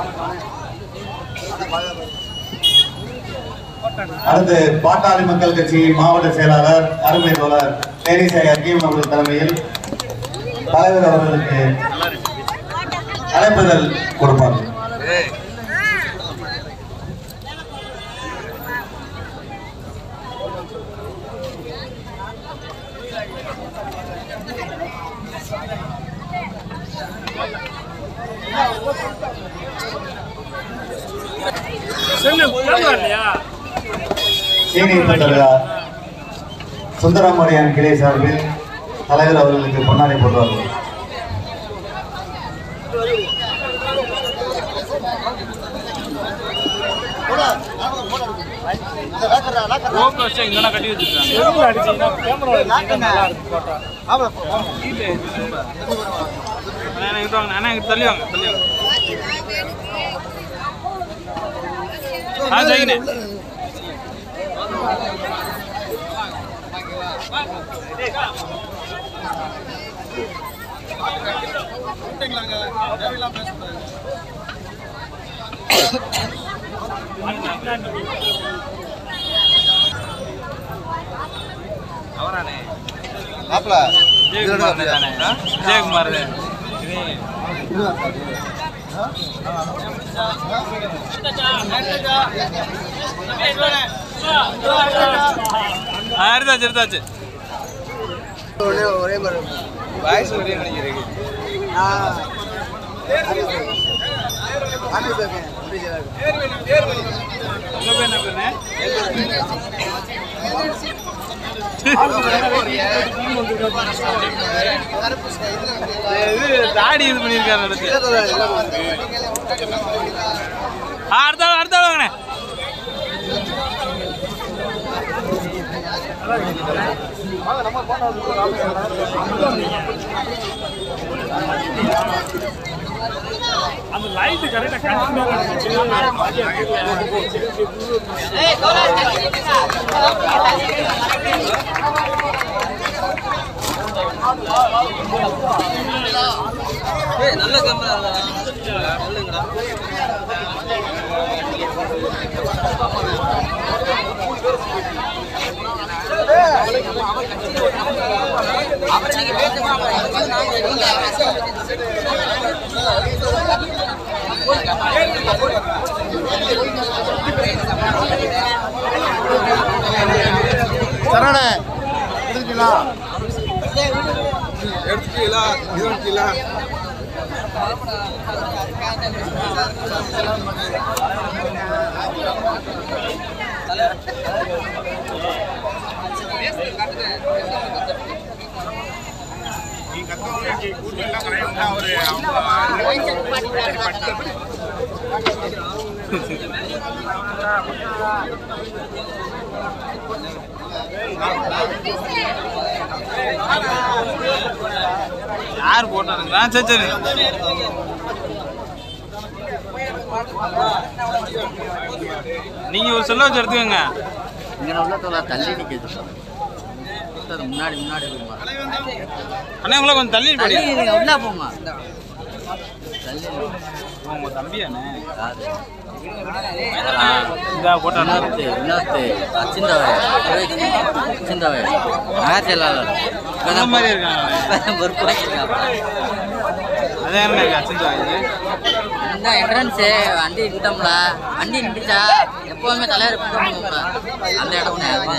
அடுத்து பாட்டாளி மக்கள் கட்சியின் மாவட்ட செயலாளர் அருமை தோழர் தேனிசை அக்கீம் அவர்கள் தலைமையில் தலைவர் அவர்களுக்கு அழைப்புதல் கொடுப்பார். சுந்தரமணியான் கிளை சார்பில் தலைவர் அவர்களுக்கு பொன்னாடை போடுவார்கள். ஜெயக்குமார் எடுத்தாச்சு ஒரே வாய்ஸ் ஒரே நினைக்கிறேன். தாடி இது பண்ணிருக்காரு. அடுத்த வாங்கண்ணே. அந்த லைட் கரெக்டா நல்ல கேமரா அப்புறம் நீங்க சரணே எடுத்துக்கலாம் யார் போட்டாருங்களா? சரி சரி நீங்க ஒரு சொல்ல வச்சு எடுத்துக்கோங்க. தள்ளி நிற்கிறது முன்னாடி முன்னாடி அண்ணா உங்களை கொஞ்சம் தள்ளி உள்ள போமா தள்ளி உங்க தம்பியாண்ணே மாதிரி இருக்காங்க. அதே என்ட்ரன்ஸு வண்டி நிட்டோம்ல, வண்டி நின்றுச்சா எப்போவுமே தலைவர் அந்த இடம்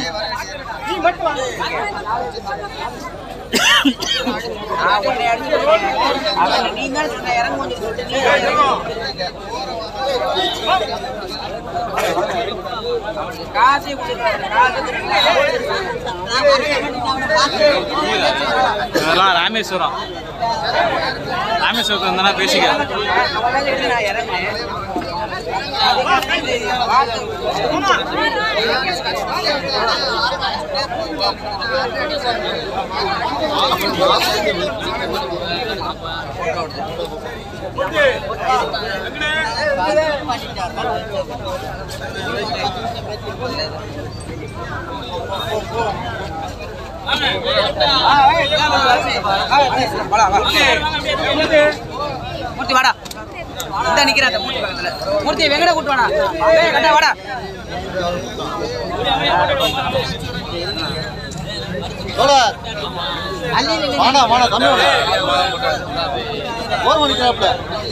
இதெல்லாம் ராமேஸ்வரம் ராமேஸ்வரத்துக்கு வந்தா பேசிக்க. மூர்த்தி வாடா இந்த நிக்கிறாத மூர்த்தி பக்கத்துல மூர்த்தி வெங்கட கூட்டு வாடா ஏய் கட்டா வாடா தோடா வாடா வாடா தம்பி போர் மணிக்கறாப்ல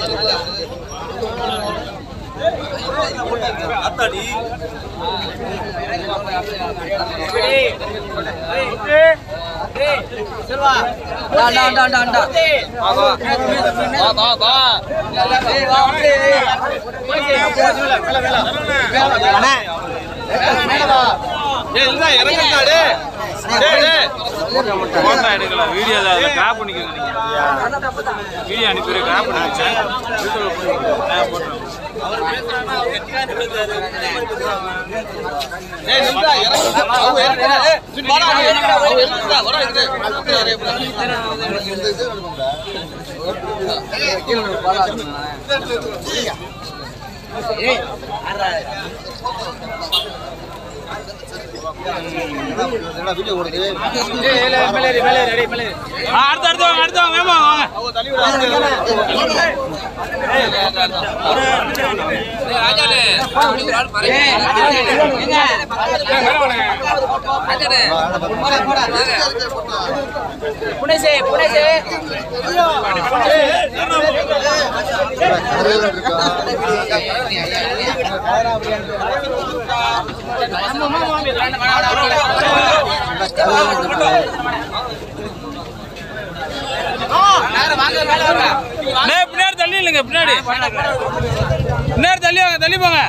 அத்தாடி செல்வா டா வா அண்ணா போட்டோ எடுக்கல வீடியோ கிராப் பண்ணிக்கோங்க நீங்க வீடியோ அனுப்பி கிராப் பண்ணி வச்சேன் வீடியோ ஓடுது அடுத்து வேமா புனேசே பின்னாடி தள்ளி இல்லைங்க பின்னாடி தள்ளி வாங்க தள்ளி போங்க